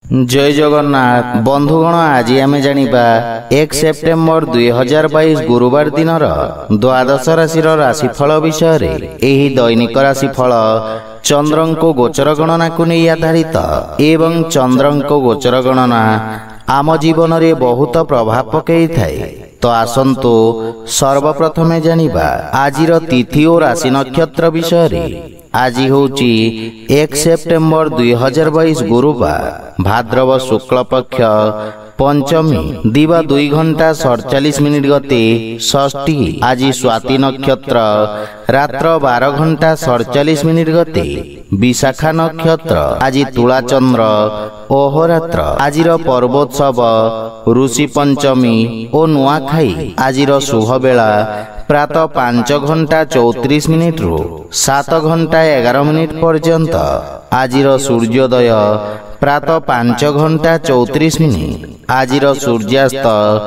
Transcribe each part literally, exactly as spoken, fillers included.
जय जगन्नाथ बंधुगण आज आम जानिबा एक सेप्टेम्बर दुई हजार बाईस गुरुवार दिन द्वादश राशि राशिफल विषय रे एही दैनिक राशिफल चंद्रंको गोचर गणना को नहीं आधारित एवं चंद्रंको गोचर गणना आम जीवन रे बहुत प्रभाव पकई थाए। तो आसंतु सर्वप्रथमे जानिबा आजिर तिथि और राशि नक्षत्र विषय रे। आज होची एक सेप्टेम्बर दुई हजार बाईस गुरुवार भाद्रव शुक्ल पक्ष पंचमी दिवा दुई घंटा सड़चालीस मिनिट गते षष्ठी। आज स्वाति नक्षत्र रात्र बारह घंटा सड़चालीस मिनिट गते विशाखा नक्षत्र। आज तुला चंद्र ओहरात्र। आजिर पर्वोत्सव ऋषि पंचमी और नुआखाई। आजिर शुभ बेला प्रातः पांच घंटा चौतीस मिनिट रु सात घंटा एगार मिनिट पर्यंत। आजिर सूर्योदय प्रातः पांच घंटा चौतीस मिनिट। आजिर सूर्यास्त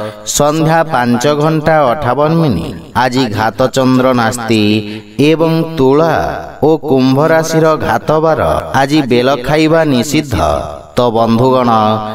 संध्या पांच घंटा अठावन मिनिट। आज घात चंद्र नास्ति एवं तुला और कुंभ राशि घात बार। आज बेल खाइबा निषिद्ध। तो बंधुगण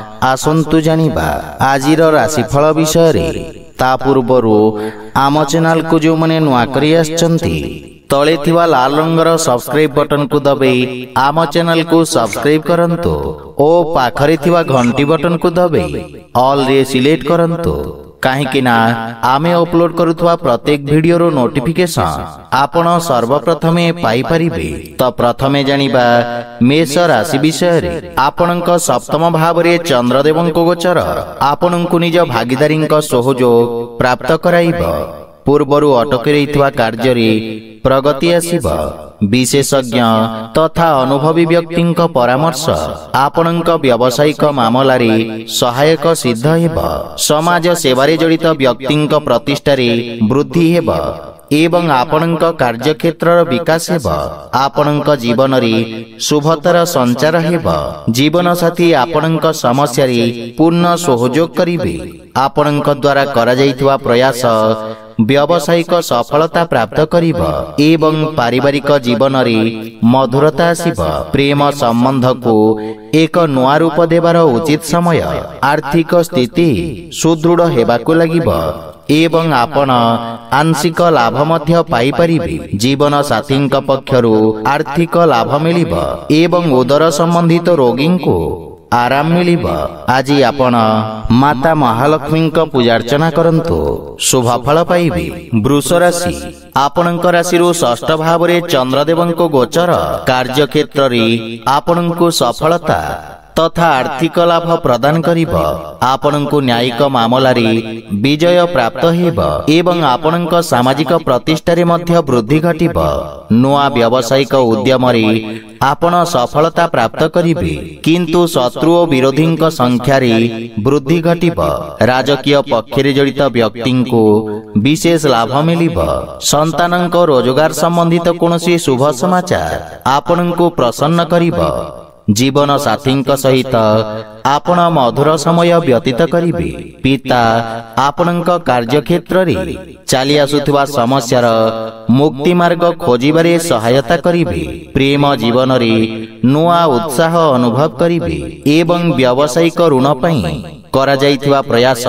आसंतु जानिबा आजिर राशिफल विषय रे। ता पूर्वरु आम चैनल को जो मने नुआ करी आछंती तले थिवा लाल रंगर सब्सक्राइब बटन को दबाई आम चैनल को सब्सक्राइब करंतु ओ पाखरे थिवा घंटी बटन को दबाई ऑल रे सिलेक्ट करंतु काहेकि ना आमे अपलोड करुथवा प्रत्येक वीडियो रो नोटिफिकेशन आपण सर्वप्रथमे पाई परिबे। तो प्रथमे जानिबा मेष राशि विषय रे। आपणक सप्तम भाव रे चंद्रदेवंको गोचर आपणको निज भागीदारींक सहयोग प्राप्त कराइब। पूर्वरु अटकी रहितवा कार्य रे प्रगति आसीब। विशेषज्ञ तथा अनुभवी व्यक्तिंक परामर्श आपणक व्यावसायिक मामला रे सहायक सिद्ध हेब। समाज सेवारे जड़ित व्यक्तिंक प्रतिष्ठा रे वृद्धि हेब एवं आपणक कार्यक्षेत्र विकास हेब। आपणक जीवन रे शुभतर संचार हेब। जीवन साथी आपणक समस्या रे पूर्ण सहयोग करिवे। आपणक द्वारा करा जाइतवा प्रयास व्यावसायिक सफलता प्राप्त करिब एवं पारिवारिक जीवन रे मधुरता आसीब। प्रेम संबंध को एक नुआ रूप देवार उचित समय। आर्थिक स्थिति सुदृढ़ हेबाकु लागिब एवं आपण आंशिक लाभ मध्य पाई परिबे। जीवन साथींक पक्षरु आर्थिक लाभ मिलिब एवं उदर संबंधित रोगी को आराम मिलिब। आज आपण माता महालक्ष्मी पूजा अर्चना करंतु शुभ फल पाइबे। वृष राशि आपणक राशि षष्ठ भाव रे चंद्रदेवंको गोचर कार्य क्षेत्र रे आपणको सफलता तथा आर्थिक लाभ प्रदान करिब। आपणको न्यायिक मामला रे विजय प्राप्त हेब एवं आपणक सामाजिक प्रतिष्ठा रे मध्य वृद्धि घटिब। नुआ व्यावसायिक उद्यम रे आपण सफलता प्राप्त करिबे किंतु शत्रु और विरोधींक संख्या रे वृद्धि घटिब। राजकीय पक्ष रे जड़ित व्यक्तिं को विशेष लाभ मिलिब। संतानक रोजगार संबंधित कोनोसी शुभ समाचार आपणको प्रसन्न करिब। जीवन साथींक सहित आपण मधुर समय व्यतीत करिबे। पिता आपणक कार्यक्षेत्र रे चली आसुथिबा समस्यार मुक्ति मार्ग खोजिबारे सहायता करिबे। प्रेम जीवन रे नुआ उत्साह अनुभव करिबे एवं व्यावसायिक ऋण पई करा जाइथिबा प्रयास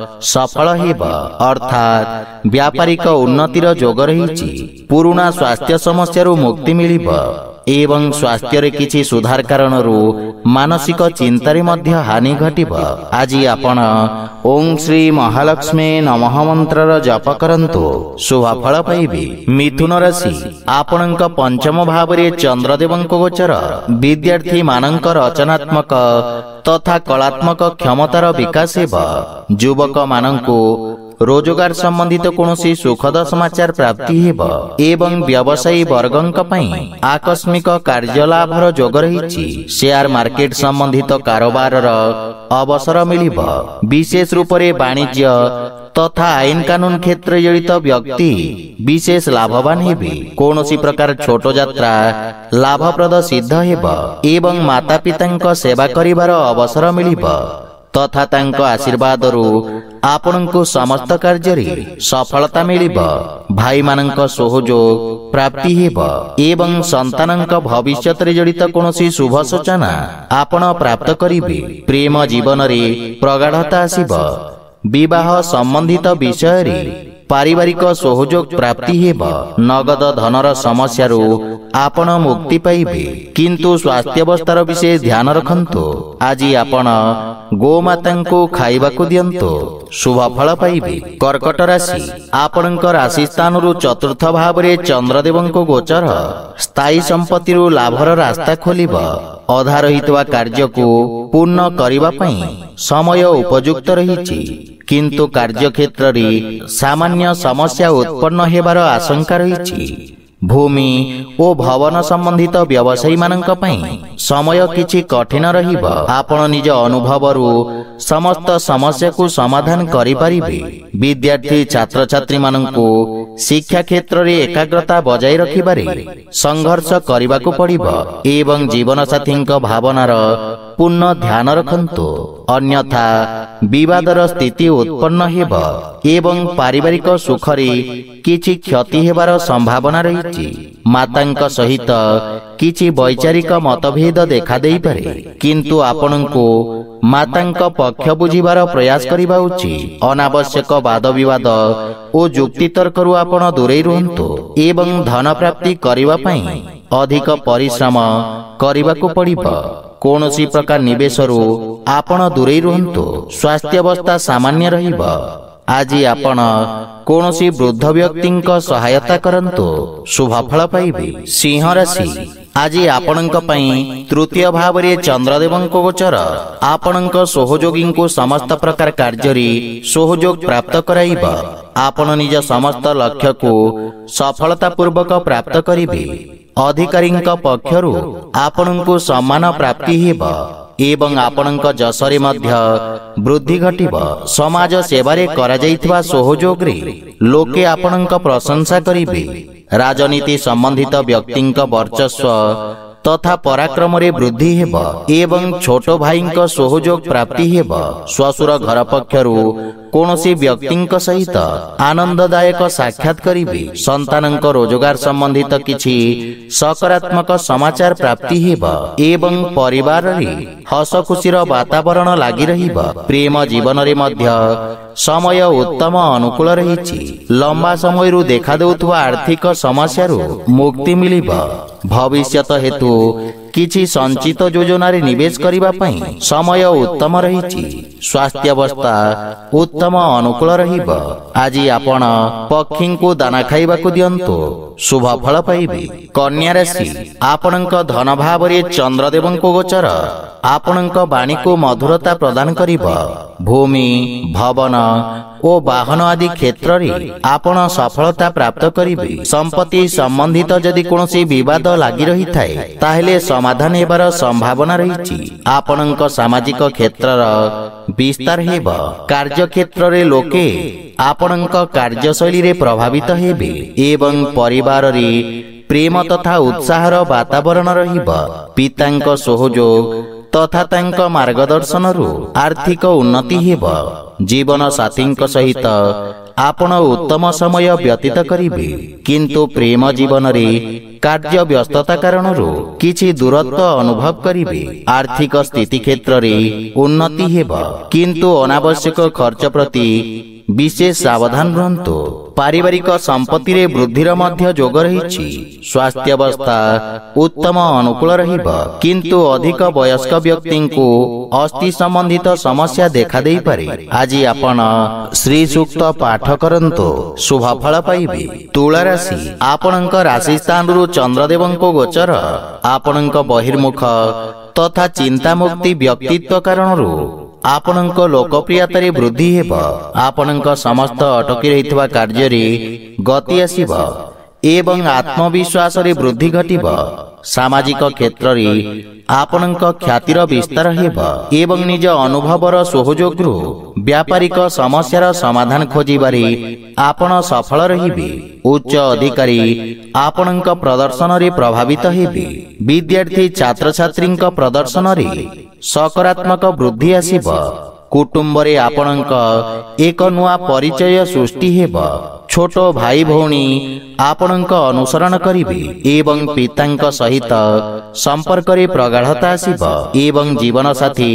सफल हेब अर्थात व्यापारिक उन्नतिर जोग रहिछि। पुराना स्वास्थ्य समस्या मुक्ति मिलिब एवं स्वास्थ्य रे किछि सुधार कारण मानसिक चिंतारे मध्य हानि घटिब। आज आपण ओम श्री महालक्ष्मी नमः मंत्र जप करंतु शुभ फल पाइबे। मिथुन राशि आपणक पंचम भाव रे चंद्रदेवंको गोचर विद्यार्थी मानक रचनात्मक तथा कलात्मक क्षमतार विकास हेब। युवक मानकु रोजगार संबंधित कोनोसी सुखद समाचार प्राप्ति हेब एवं व्यवसायी वर्गंक पई आकस्मिक कार्य लाभर जोग रहिछि। शेयर मार्केट संबंधित कारोबार अवसर मिलिब। विशेष रूप से वाणिज्य तथा आईन कानून क्षेत्र जड़ित व्यक्ति विशेष लाभवान हेबे। कोनोसी प्रकार छोट यात्रा लाभप्रद सिद्ध हेब एवं माता पितांक सेवा करिवार अवसर मिलिब। तथा तांको आशीर्वादरू आपणको समस्त कार्य सफलता मिलिब। भाई मानक सहयोग प्राप्ति हेब एवं संतानक भविष्यत रे जड़ित कोनोसी शुभ सूचना आपण प्राप्त करिबे। प्रेम जीवन रे प्रगाढ़ता आसीब। विवाह संबंधित विषय रे पारिवारिक सहयोग प्राप्ति हेब। नगद धनर समस्या आपण मुक्ति पाइबे। किंतु स्वास्थ्य अवस्थार विषय ध्यान रखंतु। आज आपण गोमाता को खाइबाकू दियंतु, शुभ फल पाइबे। कर्कट राशि आपणक राशि स्थान चतुर्थ भाव रे चंद्रदेव को गोचर स्थायी संपत्ति लाभर रास्ता खोलिब। अधा रहितवा कार्य को पूर्ण करिबा पई समय उपयुक्त रहिछि, किंतु कार्य क्षेत्र रे सामान्य समस्या उत्पन्न हेबार आशंका रहिछि। भूमि ओ भवन संबंधित व्यवसायी मानक पई समय किछि कठिन रहिब। आपण निज अनुभवरू समस्त समस्या को समाधान करि परिबे। विद्यार्थी छात्र छात्री मानकू शिक्षा क्षेत्र रे एकाग्रता बजाय रखिबारे संघर्ष करिबाकू पड़िब एवं जीवन साथीक भावनार पूर्ण ध्यान रखंतु, अन्यथा विवादर स्थिति उत्पन्न हेब एवं पारिवारिक सुखरे किछि क्षति हेबार संभावना रहिछि। मातांक सहित किछि वैचारिक मतभेद देखा देई पारे, किंतु आपणको मातांक पक्ष बुझिबार प्रयास करिबा उचित। अनावश्यक वाद विवाद ओ जुक्ति तर्करू आपण दूरे रुहंतु एवं धन प्राप्ति करिबा पई अधिक परिश्रम करिबाकू पड़िब। कोनोसी प्रकार निवेशरू आपण दूरे रुहंतु। स्वास्थ्य अवस्था सामान्य रहिब। आज आपण कोनोसी वृद्ध व्यक्तिंक सहायता करंतु, शुभ फल पाइबे। सिंह राशि आज आपणक पई तृतीय भाव रे चंद्रदेव को गोचर आपणक सहयोगी को समस्त प्रकार कार्य रे सहयोग प्राप्त कराइब। आपण निज समस्त लक्ष्य को सफलता पूर्वक प्राप्त करिबे। अधिकारींक पक्षरु आपणको सम्मान प्राप्ति हेब एवं आपणक जसरे मध्य वृद्धि घटिब। समाज सेवारे करा जाइथिबा सहयोग रे लोके आपणक प्रशंसा करिबे। राजनीति संबंधित व्यक्तिंक वर्चस्व तथा पराक्रम रे वृद्धि हेब एवं छोट भाईंक सहयोग प्राप्ति हेब। स्वसुर घर पक्षरु कोनोसी व्यक्तिंक सहित आनंददायक साक्षात करिबे। संतानंक रोजगार संबंधित किछि सकारात्मक समाचार प्राप्ति हेब एवं परिवार रे हस खुशीर वातावरण लागि रहिब। प्रेम जीवन रे मध्य समय उत्तम अनुकूल रहिछि। लंबा समयरु देखा देउथुवा आर्थिक समस्यारु मुक्ति मिलिब। भविष्यत हेतु किछि संचित योजना रे निवेश करिबा पई समय उत्तम रहिछि। स्वास्थ्य अवस्था उत्तम अनुकूल रहिब। आज आपण पक्षी को दाना खाइबा को दियंतु, शुभ फल पाइबे। कन्या राशि आपणक धन भाव रे चंद्रदेव को गोचर आपणक वाणी को मधुरता प्रदान करिब। भूमि भवन ओ वाहन आदि क्षेत्र रे आपण सफलता प्राप्त करिबे। संपत्ति संबंधित जदि कोनोसी विवाद लागि रही थाए ताहेले समाधान हेबार संभावना रहिछि। आपणक सामाजिक क्षेत्रर विस्तार हेब। कार्य क्षेत्र रे लोके आपणक कार्यशैली रे प्रभावित हेबे एवं परिवार रे प्रेम तथा उत्साहर वातावरण रहिब। पितांक सहयोग तथा तांक मार्गदर्शन रु आर्थिक उन्नति हेब। जीवन साथींक सहित आपण उत्तम समय व्यतीत करिबे, किंतु प्रेम जीवन रे कार्य व्यस्तता कारण किछि दूरत्व अनुभव करिबे। आर्थिक स्थिति क्षेत्र रे उन्नति हेब, किंतु अनावश्यक खर्च प्रति विशेष सावधान रहंतु। पारिवारिक संपत्ति रे वृद्धिर मध्य जोग रहिछि। स्वास्थ्य अवस्था उत्तम अनुकूल रहिब, किंतु अधिक वयस्क व्यक्ति को अस्थि संबंधित समस्या देखा देई पारे। आज आपण श्री सूक्त पाठ करंतु, शुभ फल पाइबे। तुला राशि आपणक राशि स्थान रु चंद्रदेव को गोचर आपणक बहिर्मुख तथा चिंता मुक्ति व्यक्तित्व कारणरू आपणक लोकप्रियता रे वृद्धि हेब। आपणक समस्त अटकी रहितवा कार्य रे गति आसीब एवं आत्मविश्वास रे वृद्धि घटिब। सामाजिक क्षेत्र रे आपणक ख्यातिर विस्तार हेब एवं निज अनुभवर सहयोग रु व्यापारिक समस्यार समाधान खोजिबारे आपण सफल रहिबे। उच्च अधिकारी आपणक प्रदर्शन रे प्रभावित हेबे। विद्यार्थी छात्र छात्रींक प्रदर्शन रे सकारात्मक वृद्धि आसीब। कुटुंबरे आपणक एक नुआ परिचय सृष्टि हेब। छोट भाई भौणी आपणक अनुसरण करिवे एवं पितांक सहित संपर्क रे प्रगाढ़ता आसिब एवं जीवन साथी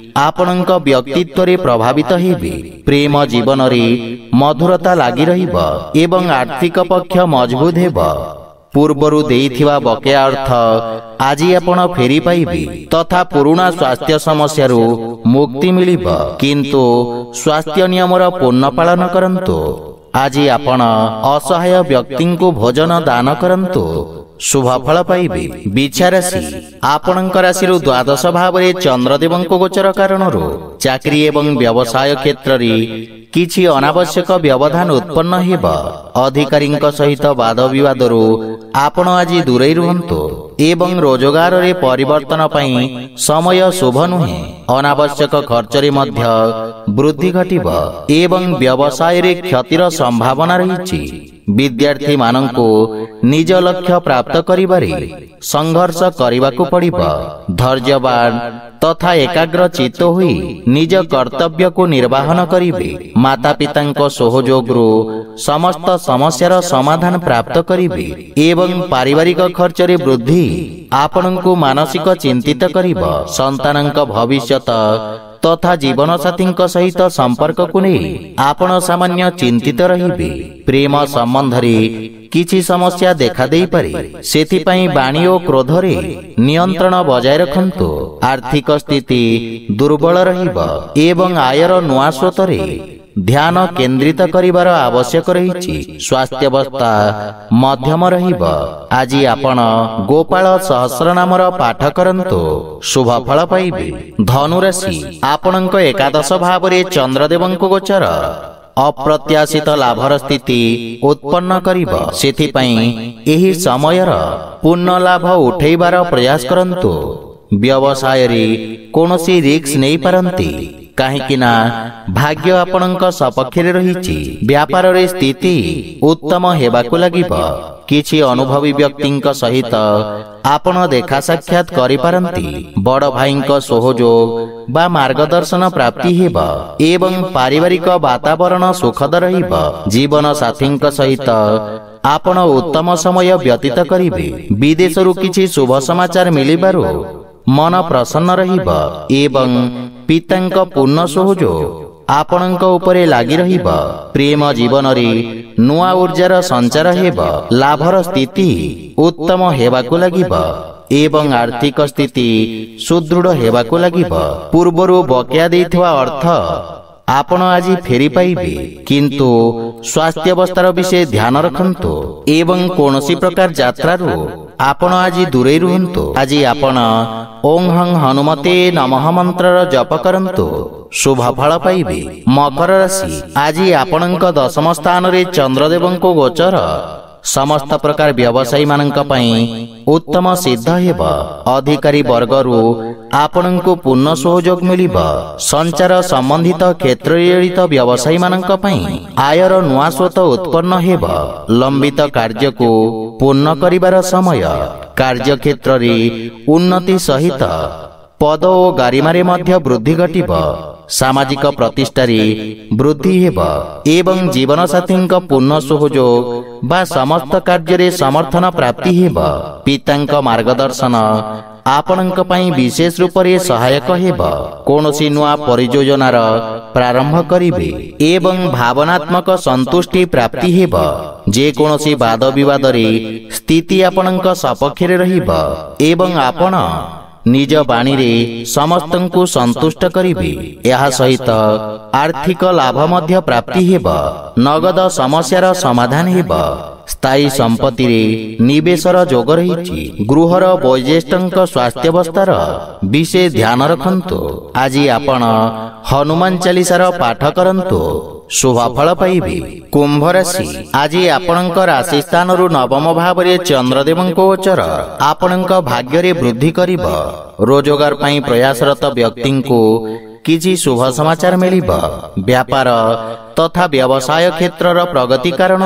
आपणक व्यक्तित्व रे प्रभावित हेबे। प्रेम जीवन रे मधुरता लागि रहिब एवं आर्थिक पक्ष मजबूत हेब। पूर्वरु देइथिबा बकेया अर्थ आज आपण फेरी पाइबे तथा पुराना स्वास्थ्य समस्या मुक्ति मिलिब। किंतु स्वास्थ्य नियमर पूर्ण पालन करंतु। आज आपण असहाय व्यक्ति को भोजन दान करंतु शुभ फल पाइबे। बिछा राशि आपणक राशि द्वादश भाव में चंद्रदेव गोचर कारण चाकरी एवं व्यवसाय क्षेत्र में किछि अनावश्यक व्यवधान उत्पन्न हेब। अधिकारी सहित वाद विवाद आपण आज दूरे रुहंतु एवं रोजगार रे परिवर्तन पाई समय शुभ नुहे। अनावश्यक खर्च रे मध्य वृद्धि घटिब एवं व्यवसाय रे क्षतिर संभावना रही। विद्यार्थी मानंको निज लक्ष्य प्राप्त करिबारे संघर्ष करिबाकू पड़िब। धैर्यवान तथा एकाग्र चित्त हुई निज कर्तव्य को निर्वाहन करिवे। माता पिता सहयोग समस्त समस्यार समाधान प्राप्त करिवे एवं पारिवारिक खर्च रे वृद्धि आपणको मानसिक चिंतित करिब। संतानक भविष्यत तथा जीवन साथी सहित संपर्क को नहीं आपण सामान्य चिंतित रहिबे। प्रेम संबंध रे किछि समस्या देखा देई पारे सेथिपई वाणी और क्रोध रे नियंत्रण बजाय रखंतु। आर्थिक स्थिति दुर्बल रहिब एवं आयर नुआ स्रोत रे ध्यान केंद्रित करिवार आवश्यक रही। स्वास्थ्य अवस्था मध्यम रहिब। आज आपण गोपाल सहस्र नामर पाठ करंतु शुभ फल पाइबे। धनु राशि आपणक एकादश भाव में चंद्रदेव गोचर अप्रत्याशित लाभर स्थिति उत्पन्न करिब। सेथिपई एही समयर पूर्ण लाभ उठेबार प्रयास करंतु। व्यवसाय रे कोनोसी रिस्क नहीं पारंती काहेकि ना भाग्य आपणक सपक्ष रे रहिछि। व्यापार रे स्थिति उत्तम हेबाकू लागिब। किछि अनुभवी व्यक्तिंक सहित आपण देखा साक्षात करि पारंती। बड़ भाईंक सहयोग बा मार्गदर्शन प्राप्ति हेब एवं पारिवारिक वातावरण सुखद रहिब। जीवन साथींक सहित आपण उत्तम समय व्यतीत करिवे। विदेशरु किछि शुभ समाचार मिलिबारु मन प्रसन्न रहिब एवं पितांक पूर्ण सहयोग आपणक उपरे लागि रहिब। प्रेम जीवन रे नुआ ऊर्जार संचार हेब। लाभर स्थिति उत्तम हेबाकू लागिब एवं आर्थिक स्थिति सुदृढ़ हेबाकू लागिब। पूर्वरु बकेया देइथिबा अर्थ आपण आज फेरी पाइबे। किंतु स्वास्थ्य अवस्थार विषय ध्यान रखंतु एवं कोनोसी प्रकार यात्रारु आपण आज दूरे रुहंतु। आज आपण ओं हं हनुमते नमः मंत्र जप करंतु शुभ फल पाइबे। मकर राशि आज आपणक दशम स्थान रे चंद्रदेव गोचर समस्त प्रकार व्यवसायी मानक पई उत्तम सिद्ध हेब। अधिकारी वर्गरु आपणको पूर्ण सहयोग मिलिब। संचार संबंधित क्षेत्र जड़ित व्यवसायी मानक पई आयर नुआ स्रोत उत्पन्न हेब। लंबित कार्य को पूर्ण करिवार समय कार्य क्षेत्र रे उन्नति सहित पद और गारिमारे मध्य वृद्धि घटिब। सामाजिक प्रतिष्ठा रे वृद्धि हेब एवं जीवन साथी पूर्ण सहयोग बा समस्त कार्य रे समर्थन प्राप्ति हेब। पितांक मार्गदर्शन आपणक पई विशेष रूप रे सहायक हेब। कोनोसी नुआ परियोजनार प्रारंभ करिवे एवं भावनात्मक संतुष्टि प्राप्ति हेब। जे कोनोसी वाद विवाद रे स्थिति आपणक सपक्ष रे रहिब एवं आपण निज बाणी रे समस्तंकु संतुष्ट करिवे। यह सहित आर्थिक लाभ मध्य प्राप्ति हेब। नगद समस्यार समाधान हेब। स्थायी संपत्ति रे निवेशर जोग रही। गृहर वयोज्येष्ठंक स्वास्थ्य अवस्थार विशेष ध्यान रखंतु। आज आपण हनुमान चालीसार पाठ करंतु शुभ फल पाइबे। कुंभ राशि आज आपणक राशि स्थान रु नवम भाव में चंद्रदेव गोचर आपणक भाग्य रे वृद्धि करिब। रोजगार पाई प्रयासरत व्यक्ति को किछि शुभ समाचार मिलिब। व्यापार तथा व्यवसाय क्षेत्र प्रगति कारण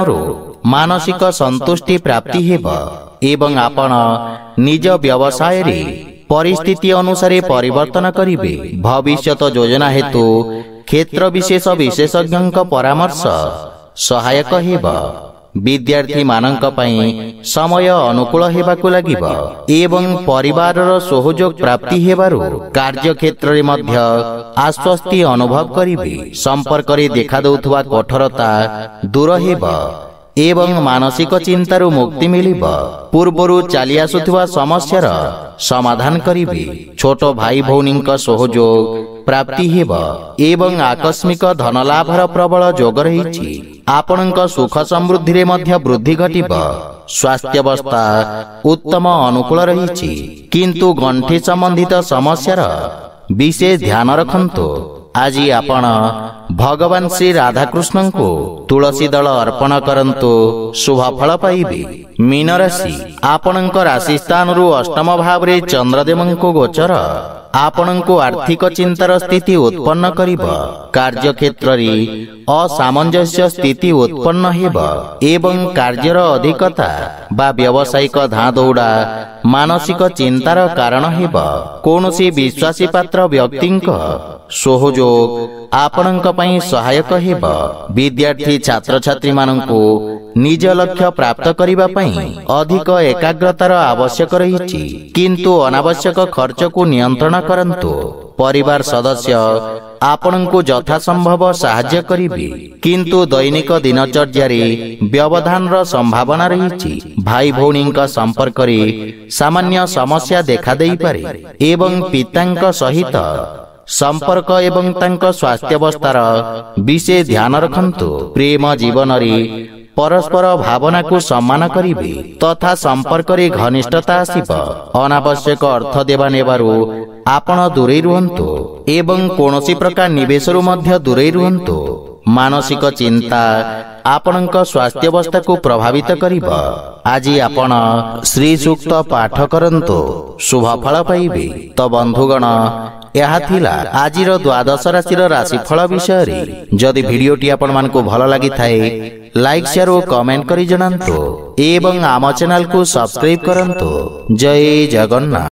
मानसिक संतुष्टि प्राप्ति हेब एवं आपण निज व्यवसाय रे परिस्थिति अनुसारे परिवर्तन करिवे। भविष्यत योजना हेतु क्षेत्र विशेष विशेषज्ञ परामर्श सहायक हेब। विद्यार्थी मानक पई समय अनुकूल हेबाकु लागिब एवं परिवारर सहयोग प्राप्ति हेबारु कार्य क्षेत्र रे मध्य आश्वस्ति अनुभव करिवे। संपर्क रे देखा दउथुवा कठोरता दूर हेब एवं मानसिक चिंतारु मुक्ति मिलिब। पूर्वरु चली आसुथुवा समस्यार समाधान करिवे। छोट भाई भौनीक सहयोग प्राप्ति हेब एवं आकस्मिक धनलाभर प्रबल जोग रहिछि। आपणक सुख समृद्धि रे मध्य वृद्धि घटिब। स्वास्थ्य अवस्था उत्तम अनुकूल रहिछि, किंतु गंठी संबंधित समस्यार विशेष ध्यान रखंतु। आज आपण भगवान श्री राधाकृष्ण को तुलसी दल अर्पण करंतु, शुभ फल पाइबे। मीन राशि आपणक राशि स्थान रु अष्टम भाव रे चंद्रदेव को गोचर आपणको आर्थिक चिंतार स्थिति उत्पन्न करिब। कार्य क्षेत्र रे असामंजस्य स्थिति उत्पन्न हेब एवं कार्यर अधिकता बा व्यावसायिक धा दौड़ा मानसिक चिंतार कारण हेब। कोनोसी विश्वासी पात्र व्यक्तिंक सहयोग आपणक पई सहायक हेब। विद्यार्थी छात्र छात्री माननकु निज लक्ष्य प्राप्त करिबा पई अधिक एकाग्रतार आवश्यक रहिछि, किंतु अनावश्यक खर्च को नियंत्रण करंतु। परिवार सदस्य आपणको यथा संभव सहाय्य करिवे, किंतु दैनिक दिनचर्या रे व्यवधान रो संभावना रहिछि। भाई भौणीक संपर्क रे सामान्य समस्या देखा देई पारे एवं पितांक सहित संपर्क एवं तांक स्वास्थ्य अवस्थार विशेष ध्यान रखंतु। प्रेम जीवन रे परस्पर भावना को सम्मान करिवे तथा संपर्क रे घनिष्ठता आसिब। अनावश्यक अर्थ देवा नेबारु आपण दूरे रुहंतु एवं कोनोसी प्रकार निवेशरु मध्य दूरे रुहंतु। मानसिक चिंता आपणक स्वास्थ्य अवस्था को प्रभावित करिब। आज आपण श्री सूक्त पाठ करंतु, शुभ फल पाइबे। तो बंधुगण, यह थिला आजिर द्वादश राशि राशिफल विषय रे। जदि भिडियोटी आपण मानकु भल लागि थाए लाइक शेयर और कमेंट करी जणांतु एवं आम चैनल को सब्सक्राइब करंतु। जय जगन्नाथ।